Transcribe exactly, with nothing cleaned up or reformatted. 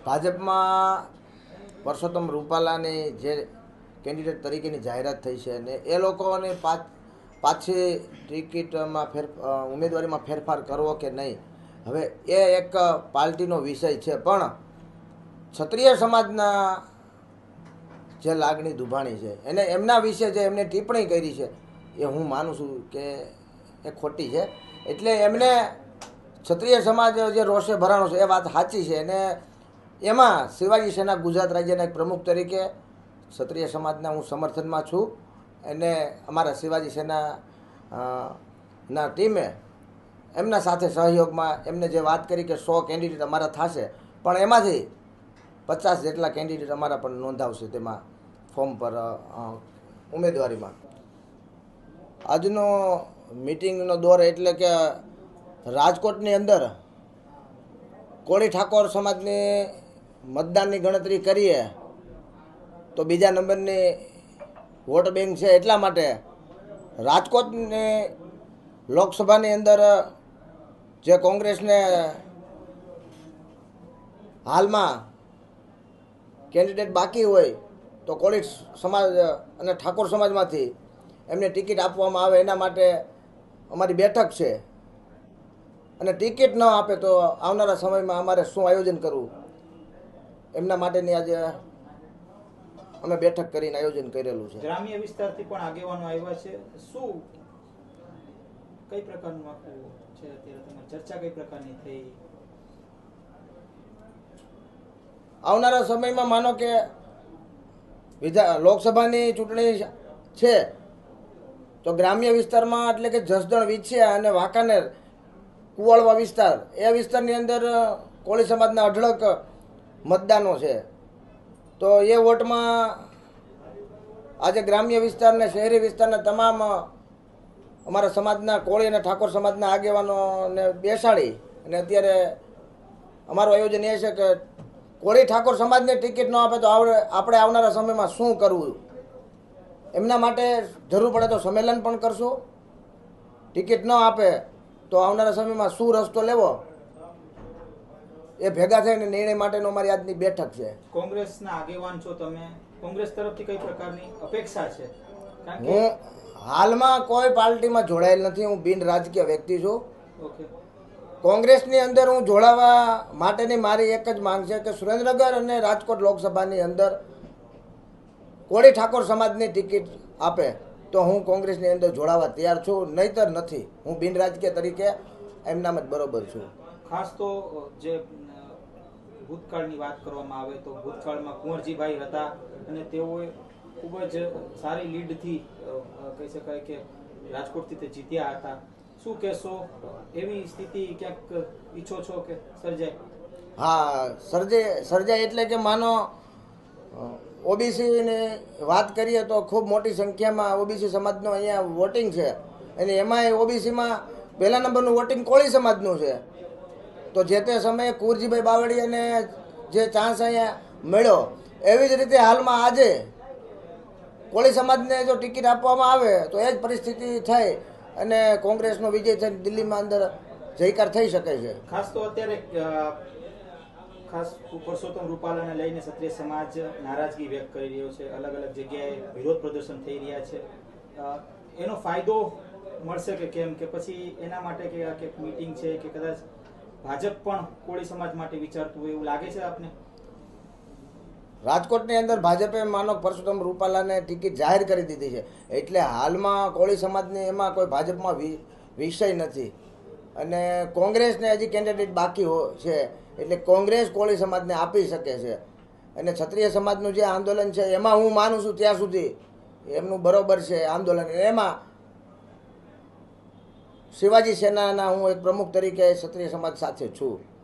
ભાજપમાં પરસોત્તમ રૂપાલાની જે કેન્ડિડેટ તરીકેની જાહેરાત થઈ છે અને એ લોકોને પાછ પાછી ટિકિટમાં ફેર ઉમેદવારીમાં ફેરફાર કરવો કે નહીં, હવે એ એક પાર્ટીનો વિષય છે. પણ ક્ષત્રિય સમાજના જે લાગણી દુભાણી છે એને એમના વિશે જે એમને ટિપ્પણી કરી છે એ હું માનું છું કે એ ખોટી છે. એટલે એમને ક્ષત્રિય સમાજ જે રોષે ભરાણો છે એ વાત સાચી છે અને એમાં શિવાજી સેના ગુજરાત રાજ્યના એક પ્રમુખ તરીકે ક્ષત્રિય સમાજના હું સમર્થનમાં છું અને અમારા શિવાજી સેના ના ટીમે એમના સાથે સહયોગમાં એમને જે વાત કરી કે સો કેન્ડિડેટ અમારા થશે, પણ એમાંથી પચાસ જેટલા કેન્ડિડેટ અમારા પણ નોંધાવશે તેમાં ફોર્મ પર ઉમેદવારીમાં. આજનો મિટિંગનો દોર એટલે કે રાજકોટની અંદર કોળી ઠાકોર સમાજની મતદાનની ગણતરી કરીએ તો બીજા નંબરની વોટ બેંક છે. એટલા માટે રાજકોટની લોકસભાની અંદર જે કોંગ્રેસને હાલમાં કેન્ડિડેટ બાકી હોય તો કોળી સમાજ અને ઠાકોર સમાજમાંથી એમને ટિકિટ આપવામાં આવે એના માટે અમારી બેઠક છે. અને ટિકિટ ન આપે તો આવનારા સમયમાં અમારે શું આયોજન કરવું એમના માટેની આજે અમે બેઠક કરીને આયોજન કરેલું છે. ગ્રામ્ય વિસ્તારથી પણ આગેવાનો આવ્યા છે, શું કઈ પ્રકારનું આખું છે અત્યારે તમારી ચર્ચા કઈ પ્રકારની થઈ? આવનારા સમયમાં માનો કે વિધા લોકસભાની ચૂંટણી છે તો ગ્રામ્ય વિસ્તારમાં એટલે કે જસદણ, વિછિયા અને વાંકાનેર, કુવાળવા વિસ્તાર એ વિસ્તારની અંદર કોળી સમાજના અઢળક મતદાનો છે. તો એ વોટમાં આજે ગ્રામ્ય વિસ્તારને શહેરી વિસ્તારના તમામ અમારા સમાજના કોળી અને ઠાકોર સમાજના આગેવાનોને બેસાડી અને અત્યારે અમારું આયોજન એ છે કે કોળી ઠાકોર સમાજને ટિકિટ ન આપે તો આપણે આવનારા સમયમાં શું કરવું એમના માટે જરૂર પડે તો સંમેલન પણ કરશું. ટિકિટ ન આપે તો આવનારા સમયમાં શું રસ્તો લેવો એ ભેગા થઈને નિર્ણય માટેનો અમારી આજની બેઠક છે. કોંગ્રેસના આગેવાન છો તમે, કોંગ્રેસ તરફથી કઈ પ્રકારની અપેક્ષા છે? હું હાલમાં કોઈ પાર્ટીમાં જોડાયેલ નથી, હું બિન રાજકીય વ્યક્તિ છું. કોંગ્રેસની અંદર હું જોડાવા માટેની મારી એક જ માંગ છે કે સુરેન્દ્રનગર અને રાજકોટ લોકસભાની અંદર કોળી ઠાકોર સમાજની ટિકિટ આપે તો હું કોંગ્રેસની અંદર જોડાવા તૈયાર છું, નહીતર નથી. હું બિન રાજકીય તરીકે એમનામ જ બરોબર છું. ખાસ તો જે ભૂતકાળની વાત કરવામાં આવે તો ભૂતકાળમાં કુંવરજીભાઈ હતા અને તેઓએ ખૂબ જ સારી લીડથી કહી શકાય કે રાજકોટથી તે જીત્યા હતા. શું કહેશો, એવી સ્થિતિ ક્યાંક ઈચ્છો છો કે સર્જાય? હા, સર્જે સર્જાય એટલે કે માનો ઓબીસીની વાત કરીએ તો ખૂબ મોટી સંખ્યામાં ઓબીસી સમાજનું અહીંયા વોટિંગ છે અને એમાંય ઓબીસીમાં પહેલા નંબરનું વોટિંગ કોળી સમાજનું છે. તો જે તે સમયે કુંવરજીભાઈ બાવળીયાને જે ચાન્સ અહીંયા મળ્યો એવી જ રીતે હાલમાં આજે કોળી સમાજને જો ટિકિટ આપવામાં આવે તો એ જ પરિસ્થિતિ થઈ અને કોંગ્રેસનો વિજય થઈને દિલ્હીમાં અંદર જયકાર થઈ શકે છે. ખાસ તો અત્યારે ખાસ પરસોત્તમ રૂપાલાને લઈને ક્ષત્રિય સમાજ નારાજગી વ્યક્ત કરી રહ્યો છે, અલગ અલગ જગ્યાએ વિરોધ પ્રદર્શન થઈ રહ્યા છે. એનો ફાયદો મળશે કે કેમ, કે પછી એના માટે કે મીટિંગ છે કે કદાચ ભાજપ પણ કોળી સમાજ માટે વિચારતું હોય એવું લાગે છે આપને? રાજકોટની અંદર ભાજપે માનો પરસોત્તમ રૂપાલાને ટિકિટ જાહેર કરી દીધી છે એટલે હાલમાં કોળી સમાજની એમાં કોઈ ભાજપમાં વિષય નથી અને કોંગ્રેસને હજી કેન્ડિડેટ બાકી છે એટલે કોંગ્રેસ કોળી સમાજને આપી શકે છે. અને ક્ષત્રિય સમાજનું જે આંદોલન છે એમાં હું માનું છું ત્યાં સુધી એમનું બરોબર છે આંદોલન. એમાં શિવાજી સેનાના હું એક પ્રમુખ તરીકે ક્ષત્રિય સમાજ સાથે છું.